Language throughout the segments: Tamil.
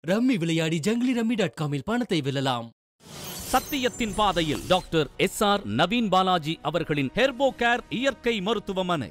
ரம்மி விளையாடி junglyrummy.com பணத்தை வெல்லலாம். சத்தியத்தின் பாதையில் டாக்டர் SR நவீன் பாலாஜி அவர்களின் ஹெர்போ கேர் இயற்கை மருத்துவமனை.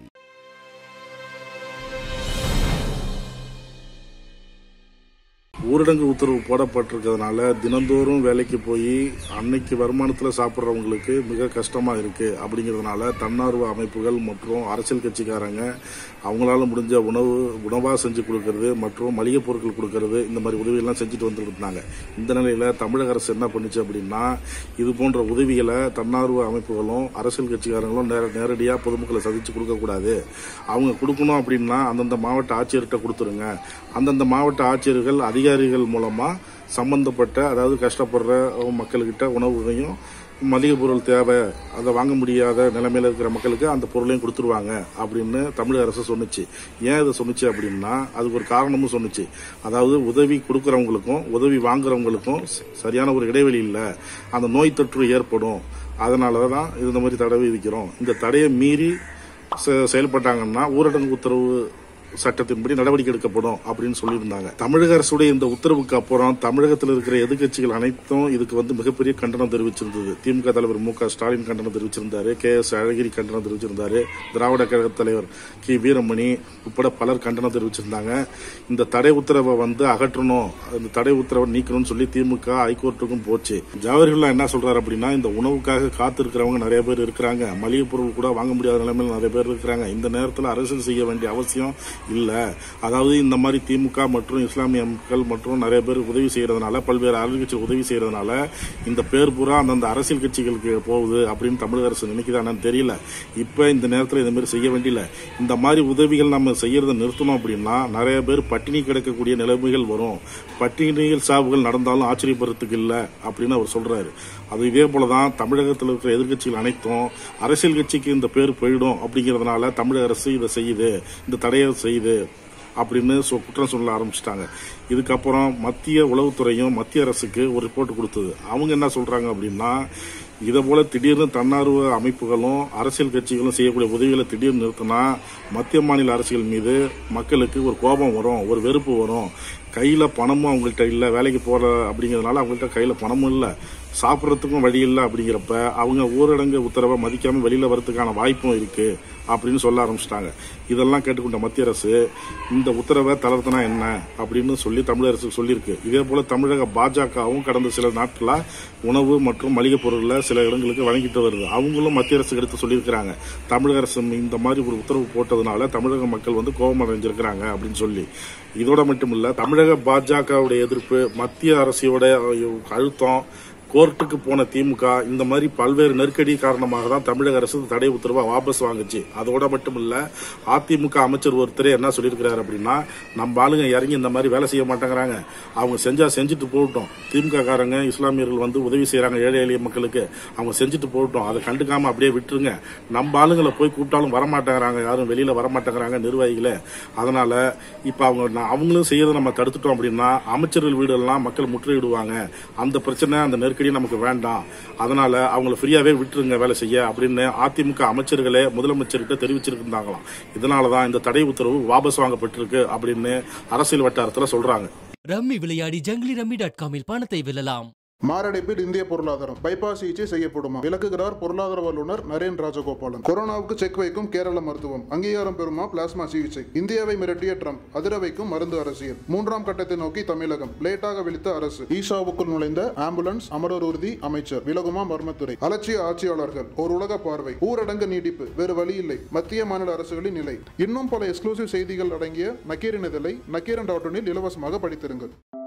ஊரடங்கு உத்தரவு போடப்பட்டிருக்கிறதுனால தினந்தோறும் வேலைக்கு போய் அன்னைக்கு வருமானத்தில் சாப்பிட்றவங்களுக்கு மிக கஷ்டமாக இருக்குது. அப்படிங்கிறதுனால தன்னார்வ அமைப்புகள் மற்றும் அரசியல் கட்சிக்காரங்க அவங்களால முடிஞ்ச உணவாக செஞ்சு கொடுக்கறது மற்றும் மளிகை பொருட்கள் கொடுக்கறது இந்த மாதிரி உதவியெல்லாம் செஞ்சுட்டு வந்துட்டு இருந்தாங்க. இந்த நிலையில் தமிழக அரசு என்ன பண்ணுச்சு அப்படின்னா, இது போன்ற உதவிகளை தன்னார்வ அமைப்புகளும் அரசியல் கட்சிக்காரங்களும் நேரடியாக பொதுமக்களை சந்திச்சு கொடுக்கக்கூடாது. அவங்க கொடுக்கணும் அப்படின்னா அந்தந்த மாவட்ட ஆட்சியர்கிட்ட கொடுத்துருங்க. அந்தந்த மாவட்ட ஆட்சியர்கள் அதிகாரிகள் மூலமா சம்பந்தப்பட்ட, அதாவது கஷ்டப்படுற மக்கள்கிட்ட உணவுகளையும் மளிகை பொருள் தேவை, அதை வாங்க முடியாத நிலைமையில இருக்கிற மக்களுக்கு அந்த பொருளையும் கொடுத்துருவாங்க அப்படின்னு தமிழக அரசு சொன்னிச்சு. ஏன் இதை சொன்னிச்சு அப்படின்னா, அதுக்கு ஒரு காரணமும் சொன்னிச்சு. அதாவது உதவி கொடுக்கறவங்களுக்கும் உதவி வாங்குறவங்களுக்கும் சரியான ஒரு இடைவெளி இல்லை, அந்த நோய் தொற்று ஏற்படும், அதனாலதான் இந்த மாதிரி தடை விதிக்கிறோம். இந்த தடையை மீறி செயல்பட்டாங்கன்னா ஊரடங்கு உத்தரவு சட்டத்தின்படி நடவடிக்கை எடுக்கப்படும் அப்படின்னு சொல்லியிருந்தாங்க. தமிழக அரசுடைய இந்த உத்தரவுக்கு அப்புறம் தமிழகத்தில் இருக்கிற எதிர்கட்சிகள் அனைத்தும் இதுக்கு மிகப்பெரிய கண்டனம் தெரிவிச்சிருந்தது. திமுக தலைவர் மு.க. ஸ்டாலின் கண்டனம் தெரிவிச்சிருந்தாரு, KS அழகிரி கண்டனம் தெரிவிச்சிருந்தாரு, திராவிட கழக தலைவர் கி. வீரமணி உட்பட பலர் கண்டனம் தெரிவிச்சிருந்தாங்க. இந்த தடை உத்தரவை அகற்றணும், இந்த தடை உத்தரவை நீக்கணும்னு சொல்லி திமுக ஹைகோர்ட்டுக்கும் போச்சு. ஜவஹர்லால் என்ன சொல்றாரு அப்படின்னா, இந்த உணவுக்காக காத்திருக்கிறவங்க நிறைய பேர் இருக்கிறாங்க, மளிகை பொருள் கூட வாங்க முடியாத நிலைமையில் நிறைய பேர் இருக்கிறாங்க. இந்த நேரத்தில் அரசியல் செய்ய வேண்டிய அவசியம் இல்ல. அதாவது இந்த மாதிரி திமுக மற்றும் இஸ்லாமிய மக்கள் மற்றும் நிறைய பேர் உதவி செய்யறதுனால, பல்வேறு அரசியல் கட்சிகள் உதவி செய்யறதுனால இந்த பேர் பூரா அந்தந்த அரசியல் கட்சிகளுக்கு போகுது அப்படின்னு தமிழக அரசு நினைக்குதான்னு தெரியல. இப்ப இந்த நேரத்தில் இந்த மாதிரி செய்ய வேண்டியல. இந்த மாதிரி உதவிகள் நம்ம செய்யறதை நிறுத்தணும் அப்படின்னா நிறைய பேர் பட்டினி கிடக்கக்கூடிய நிலைமைகள் வரும். பட்டினிகள் சாவுகள் நடந்தாலும் ஆச்சரியப்படுறதுக்கு இல்லை அப்படின்னு அவர் சொல்றாரு. அது இதே போலதான் தமிழகத்தில் இருக்கிற எதிர்கட்சிகள் அனைத்தும் அரசியல் கட்சிக்கு இந்த பேர் போயிடும் அப்படிங்கறதுனால தமிழக அரசு இதை செய்யுது, இந்த தடையை செய்யுது அப்படின்னு குற்றம் சொல்ல ஆரம்பிச்சிட்டாங்க. இதுக்கப்புறம் மத்திய உளவுத்துறையும் மத்திய அரசுக்கு ஒரு ரிப்போர்ட் கொடுத்தது. அவங்க என்ன சொல்றாங்க அப்படின்னா, இதை போல திடீர்னு தன்னார்வ அமைப்புகளும் அரசியல் கட்சிகளும் செய்யக்கூடிய உதவிகளை திடீர்னு நிறுத்தினா மத்திய மாநில அரசுகள் மீது மக்களுக்கு ஒரு கோபம் வரும், ஒரு வெறுப்பு வரும். கையில பணமும் அவங்கள்ட்ட இல்லை, வேலைக்கு போற அப்படிங்கிறதுனால அவங்கள்ட்ட கையில பணமும் இல்லை, சாப்பிட்றதுக்கும் வழி இல்லை. அப்படிங்கிறப்ப அவங்க ஊரடங்கு உத்தரவை மதிக்காம வெளியில வரதுக்கான வாய்ப்பும் இருக்கு அப்படின்னு சொல்ல ஆரம்பிச்சிட்டாங்க. இதெல்லாம் கேட்டுக்கொண்ட மத்திய அரசு இந்த உத்தரவை தளர்த்தினா என்ன அப்படின்னு சொல்லி தமிழக அரசுக்கு சொல்லியிருக்கு. இதே போல தமிழக பாஜகவும் கடந்த சில நாட்களா உணவு மற்றும் மளிகை பொருட்களை சில இடங்களுக்கு வழங்கிட்டு வருது. அவங்களும் மத்திய அரசுக்கு எடுத்து சொல்லியிருக்கிறாங்க, தமிழக அரசு இந்த மாதிரி ஒரு உத்தரவு போட்டதுனால தமிழக மக்கள் கோபம் அடைஞ்சிருக்கிறாங்க அப்படின்னு சொல்லி. இதோட மட்டும் இல்ல, தமிழக பாஜகவுடைய எதிர்ப்பு, மத்திய அரசோட அழுத்தம், கோர்ட்டுக்கு போன திமுக, இந்த மாதிரி பல்வேறு நெருக்கடி காரணமாக தான் தமிழக அரசு தடை உத்தரவை வாபஸ் வாங்குச்சு. அதோட மட்டும் இல்ல, அதிமுக அமைச்சர் ஒருத்தரே என்ன சொல்லியிருக்கிறாரு அப்படின்னா, நம்ம ஆளுங்க இறங்கி இந்த மாதிரி வேலை செய்ய மாட்டேங்கிறாங்க, அவங்க செஞ்சா செஞ்சுட்டு போகட்டும், திமுக காரங்க இஸ்லாமியர்கள் உதவி செய்யறாங்க ஏழை எளிய மக்களுக்கு, அவங்க செஞ்சுட்டு போகட்டும், அதை கண்டுக்காம அப்படியே விட்டுருங்க, நம்ம ஆளுங்களை போய் கூப்பிட்டாலும் வரமாட்டேங்கிறாங்க, யாரும் வெளியில வரமாட்டேங்கிறாங்க நிர்வாகிகளே, அதனால இப்ப அவங்களும் செய்யறதை நம்ம தடுத்துட்டோம் அப்படின்னா அமைச்சர்கள் வீடு எல்லாம் மக்கள் முற்றுகையிடுவாங்க, அந்த பிரச்சனை அந்த நெருக்கடி நமக்கு வேண்டாம், அதனால அவங்களை ஃப்ரீயாவே விட்டுருங்க வேலை செய்ய அப்படின்னு அதிமுக அமைச்சர்களே முதலமைச்சர்கிட்ட தெரிவிச்சிருந்தாங்களாம். இதனாலதான் இந்த தடை உத்தரவு வாபஸ் வாங்கப்பட்டிருக்கு அப்படின்னு அரசியல் வட்டாரத்துல சொல்றாங்க. ரம்மி விளையாடி junglyrummy.com பணத்தை வெல்லலாம். மாரடைப்பில் இந்திய பொருளாதாரம், பைபாஸ் சிகிச்சை செய்யப்படுமா? விளக்குகிறார் பொருளாதார வல்லுநர் நரேன் ராஜகோபாலன். கொரோனாவுக்கு செக் வைக்கும் கேரள மருத்துவம், அங்கீகாரம் பெறுமா பிளாஸ்மா சிகிச்சை? இந்தியாவை மிரட்டிய ட்ரம்ப், அதிர வைக்கும் மருந்து அரசியல். 3ஆம் கட்டத்தை நோக்கி தமிழகம், லேட்டாக விழித்த அரசு. ஈசாவுக்குள் நுழைந்த ஆம்புலன்ஸ், அமரர் உறுதி அமைச்சர், விலகுமா மர்மத்துறை? அலட்சிய ஆட்சியாளர்கள், ஒரு உலக பார்வை. ஊரடங்கு நீடிப்பு, வேறு வழி இல்லை, மத்திய மாநில அரசுகளின் நிலை. இன்னும் பல எக்ஸ்க்ளூசிவ் செய்திகள் அடங்கிய நக்கீரன் இதழை nakeren.in இலவசமாக படித்திருங்கள்.